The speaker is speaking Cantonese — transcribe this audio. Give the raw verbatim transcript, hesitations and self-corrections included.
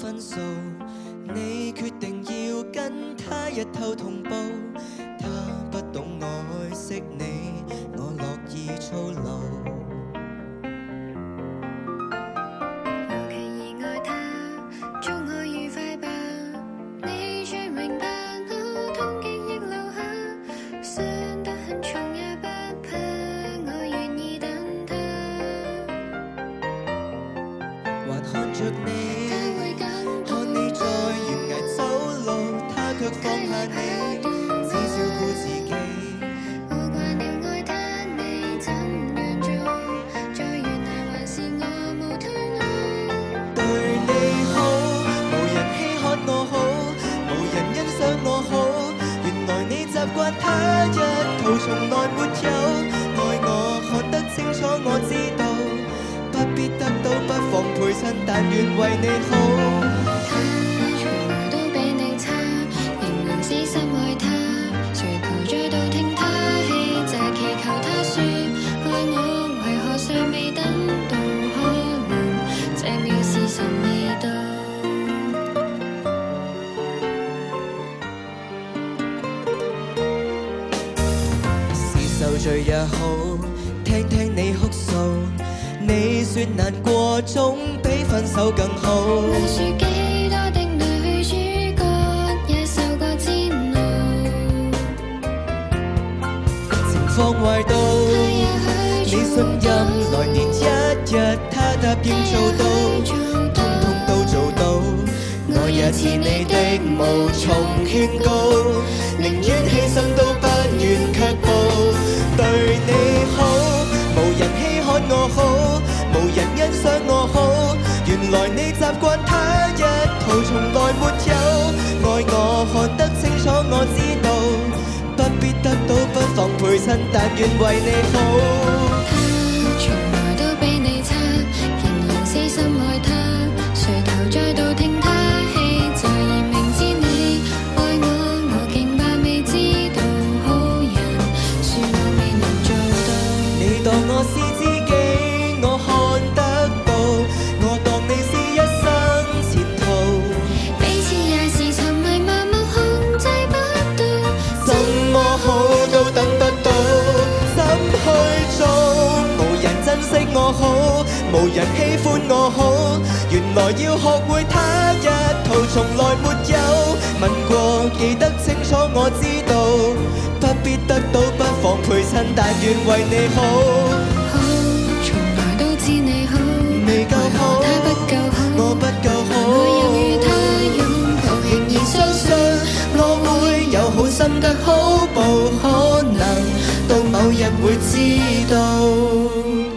分數，你決定要跟他日後同步。他不懂愛惜你，我樂意操勞。 無期而愛他，祝我愉快吧。你最明白我痛記憶留下，傷得很重也不怕，我願意等他。 還看着你，看你在懸崖走路，他卻放下你，只照顧自己。 我慣了愛他，你怎樣做？在懸崖還是我無退路。 對你好，無人稀罕我好，無人欣賞我好。原來你習慣他一套，從來沒有愛我，看得清楚我知道，不必得到不妨陪襯，但願為你好。 他從來都比你差，仍然死心愛他，誰求再度聽他氣詐，祈求他說愛我，為何尚未等到？可能這秒時辰未到。 是受罪也好，聽聽你哭訴，你說難過總比分手更好。 那說幾多的女主角也受過煎熬， 情況壞到你信任來年一日，他答應做到，通通都做到。我也似你的無從勸告，寧願犧牲都不願卻步。對你好，無人稀罕我好，無人欣賞我好。原來你習慣他一套，從來沒有愛我，看得清楚我知道，不必得到不妨陪襯，但願為你好。 他從來都比你差，仍然死心愛他，誰求再度聽他氣詐，而明知你愛我，我竟扮未知道，好人說我未能做到。 你當我是知己，我看得到，我當你是一生前途。 彼此也是沉迷盲目控制不到， 怎麼好都等不到，怎去做？無人珍惜我好，無人喜歡我好。原來要學會他一套，從來沒有問過，記得清楚我知道，不必得到不妨陪襯，但願為你好。 好，從來都知你好， 未夠好， 他不夠好， 我不夠好。 我又與他擁抱，仍然相信我會有好心得好報，可能到某日會知道。